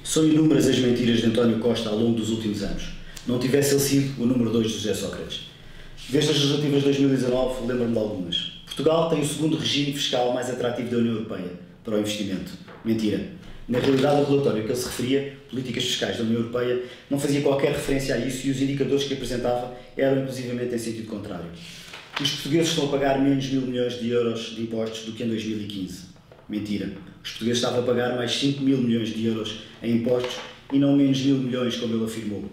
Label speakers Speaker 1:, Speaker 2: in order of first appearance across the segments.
Speaker 1: São inúmeras as mentiras de António Costa ao longo dos últimos anos. Não tivesse ele sido o número 2 de José Sócrates. Desde as legislativas de 2019, lembro-me de algumas. Portugal tem o segundo regime fiscal mais atrativo da União Europeia para o investimento. Mentira. Na realidade, o relatório a que ele se referia, Políticas Fiscais da União Europeia, não fazia qualquer referência a isso e os indicadores que apresentava eram inclusivamente em sentido contrário. Os portugueses estão a pagar menos 1.000 milhões de euros de impostos do que em 2015. Mentira. Os portugueses estavam a pagar mais 5.000 milhões de euros em impostos e não menos 1.000 milhões, como ele afirmou.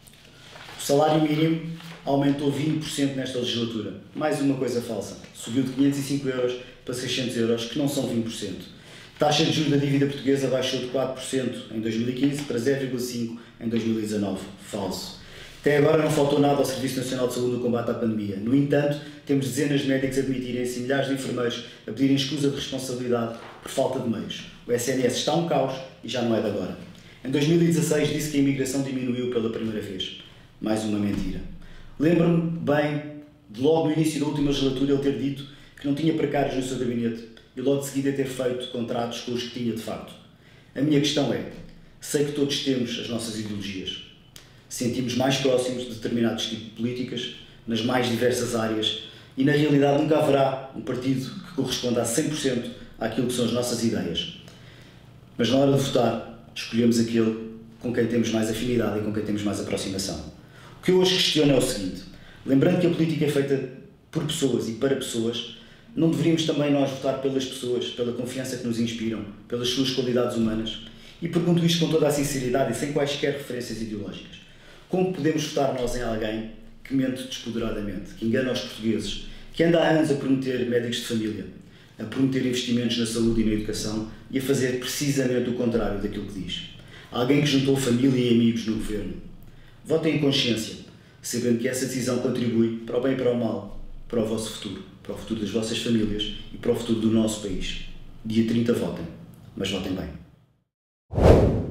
Speaker 1: O salário mínimo aumentou 20% nesta legislatura. Mais uma coisa falsa. Subiu de 505 euros para 600 euros, que não são 20%. A taxa de juros da dívida portuguesa baixou de 4% em 2015 para 0,5% em 2019. Falso. Até agora não faltou nada ao Serviço Nacional de Saúde no combate à pandemia. No entanto, temos dezenas de médicos a admitirem-se e milhares de enfermeiros a pedirem escusa de responsabilidade por falta de meios. O SNS está um caos e já não é de agora. Em 2016 disse que a imigração diminuiu pela primeira vez. Mais uma mentira. Lembro-me bem de logo no início da última legislatura ele ter dito que não tinha precários no seu gabinete e logo de seguida ter feito contratos com os que tinha de facto. A minha questão é, sei que todos temos as nossas ideologias. Sentimos mais próximos de determinados tipos de políticas, nas mais diversas áreas, e na realidade nunca haverá um partido que corresponda a 100% àquilo que são as nossas ideias. Mas na hora de votar, escolhemos aquele com quem temos mais afinidade e com quem temos mais aproximação. O que eu hoje questiono é o seguinte, lembrando que a política é feita por pessoas e para pessoas, não deveríamos também nós votar pelas pessoas, pela confiança que nos inspiram, pelas suas qualidades humanas? E pergunto isto com toda a sinceridade e sem quaisquer referências ideológicas. Como podemos votar nós em alguém que mente despoderadamente, que engana os portugueses, que anda há anos a prometer médicos de família, a prometer investimentos na saúde e na educação e a fazer precisamente o contrário daquilo que diz? Alguém que juntou família e amigos no governo. Votem em consciência, sabendo que essa decisão contribui para o bem e para o mal, para o vosso futuro, para o futuro das vossas famílias e para o futuro do nosso país. Dia 30 votem, mas votem bem.